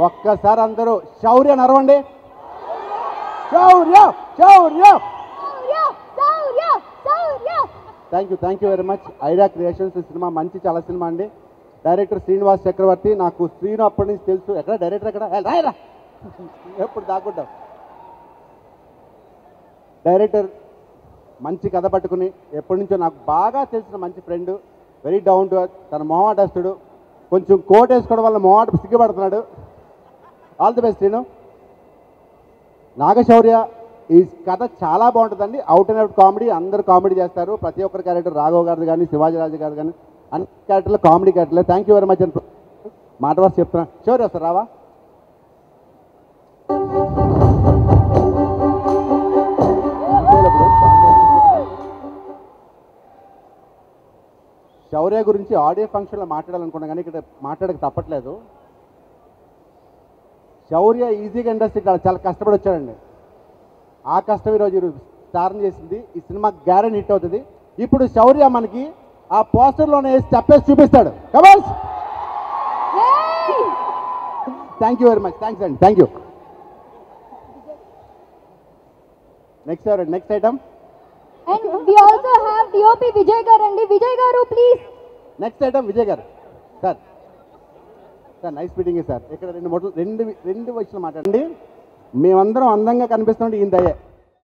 ఒక్కసారి అందరూ శౌర్య నరవండి. Shaurya Shaurya. Thank you very much. Idea Creations సినిమా మంచి చాలా సినిమా అండి. డైరెక్టర్ శ్రీనివాస్ చక్రవర్తి. నాకు శ్రీను అప్పటి నుంచి తెలుసు. ఎక్కడ డైరెక్టర్ ఎక్కడ రాయరా ఎప్పుడు దాక్కుంటాం. డైరెక్టర్ మంచి కథ పట్టుకుని ఎప్పటి నుంచో నాకు బాగా తెలిసిన మంచి friend. Very down to earth. తన మొహాటస్తుడు. కొంచెం కోట్ వేసుకోవడం వల్ల మొహాట సిగ్గుపడుతున్నాడు. All the best Srinu. Naga Shaurya ఈ కథ చాలా బాగుంటుందండి. Out and out comedy. అందరూ కామెడీ చేస్తారు. ప్రతి ఒక్కరి క్యారెక్టర్ రాఘవ్ గారిది కానీ శివాజీరాజు గారు కానీ అన్ని క్యారెక్టర్లు కామెడీ క్యారెక్టర్లే. థ్యాంక్ యూ వెరీ మచ్ అని మాట వరుస చెప్తున్నాను. శౌర్య వస్తారు రావా. శౌర్య గురించి ఆడియో ఫంక్షన్లో మాట్లాడాలనుకున్నా కానీ ఇక్కడ మాట్లాడక తప్పట్లేదు. శౌర్య ఈజీగా ఇండస్ట్రీకి చాలా కష్టపడి వచ్చాడండి. ఆ కష్టం ఈరోజు స్టార్న్ చేసింది. ఈ సినిమా గ్యారెంటీ హిట్ అవుతుంది. ఇప్పుడు శౌర్య మనకి ఆ పోస్టర్లోనే స్టెప్పేసి చూపిస్తాడు. Come on. Thank you very much. Thanks అండి. Thank you. నెక్స్ట్ ఎవరండి? Next item. And we also have DOP Vijay garu andi. Vijay garu please. Next item Vijay గారు. Sir sir nice meeting sir. ఇక్కడ రెండు విషయాలు మాట్లాడండి. మేమందరం అందంగా కనిపిస్తుంటే ఈయన దయ్యే.